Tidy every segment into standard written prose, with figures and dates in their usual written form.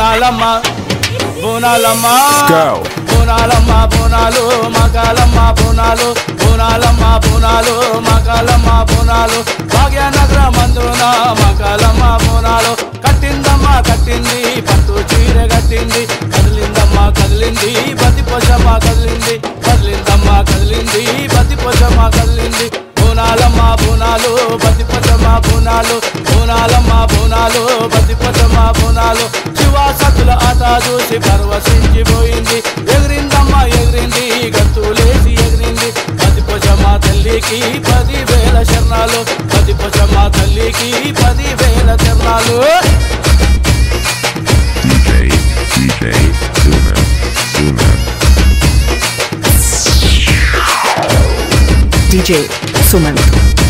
బోనాలమ్మ బోనాలమ్మ బోనాలమ్మ బోనాలు మకాలమ్మ బోనాలు బోనాలమ్మ బోనాలు మకాలమ్మ బోనాలు భాగ్యనగర మందున మకాలమ్మ బోనాలు కట్టిందమ్మ కట్టింది పట్టు చీర కట్టింది కదిలిందమ్మ కదిలింది బతి పొజమ్మ కదిలింది కదిలిందమ్మ కదిలింది బతి పొజమ్మ కదిలింది బోనాలమ్మ బోనాలు బతి పొజమ్మ బోనాలు బోనాలమ్మ బోనాలు బతి పొజమ్మ బోనాలు శివాసతుల ఆట చూసి పరవశించిపోయింది ఎగిరిందమ్మ ఎగిరింది గంతులేసి ఎగిరింది బతి పొజమ్మ తల్లికి 10,000 శరణాలు బతి పొజమ్మ తల్లికి 10,000 శరణాలు DJ Sumant.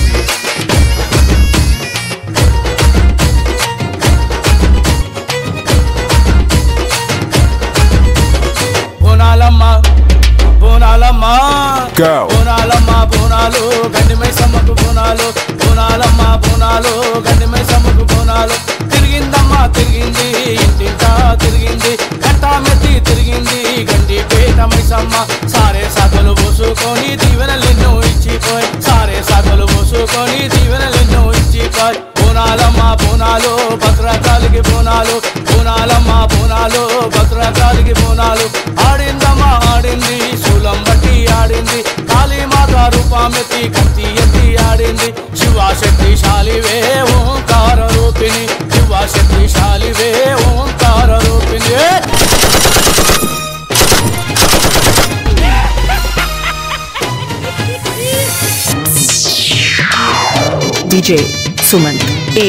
బోనాలమ్మ బోనాలమ్మ బోనాలమ్మ బోనాలు గండిమై సమ్మకు బోనాలు బోనాలమ్మ బోనాలు గండిమై సమ్మకు బోనాలు తిరిగిందమ్మ తిరిగింది ఇంటింటా తిరిగింది కట్టామెత్తి తిరిగింది గండి పేటమై సమ్మ సారే సాకలు పోసుకొని దీవెనలెన్నో ఇచ్చిపోయి సారే సాకలు పోసుకొని దీవెనలెన్నో ఇచ్చిపోయి బోనాలమ్మ బోనాలు భద్రకాలికి బోనాలు బోనాలమ్మ బోనాలు భద్రకాలికి బోనాలు ఆడిందమ్మ ఆడింది శూలం బట్టి ఆడింది కాళీమాత రూపమెత్తి కత్తి ఎత్తి ఆడింది శివశక్తిశాలివే ఓంకార రూపిణి శివశక్తిశాలివే ఓంకార రూపిణి DJ Sumant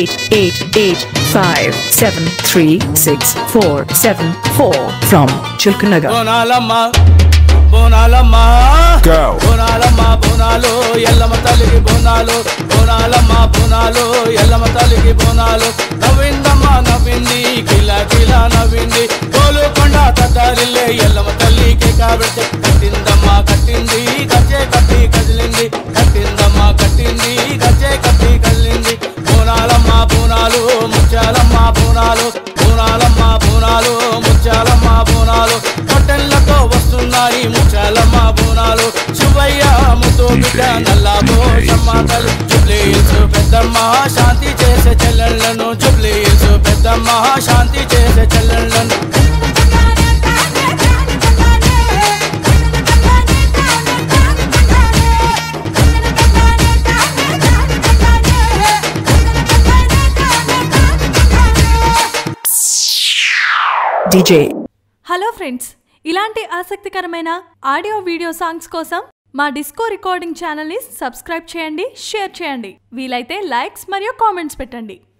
8885736474 from Chilkanagar. బోనాలమ్మ బోనాలమ్మ బోనాలమ్మ Bonalu Yellamma తల్లికి బోనాలు బోనాలమ్మ బోనాలు ఎల్లమ్మ తల్లికి బోనాలు నవ్విందమ్మ నవ్వింది కిలా కిలా నవ్వింది కోలుకొండ తటారిల్లే ఎల్లమ్మ తల్లికి కాబట్టి కట్టిందమ్మ కట్టింది గజ్జే కట్టి కదిలింది కట్టిందమ్మ కట్టింది గజ్జే కట్టి కదిలింది బోనాలమ్మ బోనాలు ముత్యాలమ్మ బోనాలు బోనాలమ్మ బోనాలు ముత్యాలమ్మ బోనాలు పొట్టెళ్లతో వస్తున్నాయి ముత్యాలమ్మ బోనాలు శివయ్య ముద్దు బిడ్డ నల్లబో సమ్మతలు జుబ్లీస్ పెద్దమ్మ శాంతి చేసే చెల్లెళ్లను జుబ్లీస్ పెద్దమ్మ శాంతి చేసే చెల్లెళ్లను DJ. హలో ఫ్రెండ్స్, ఇలాంటి ఆసక్తికరమైన ఆడియో వీడియో సాంగ్స్ కోసం మా డిస్కో రికార్డింగ్ ఛానల్ని సబ్స్క్రైబ్ చేయండి, షేర్ చేయండి, వీలైతే లైక్స్ మరియు కామెంట్స్ పెట్టండి.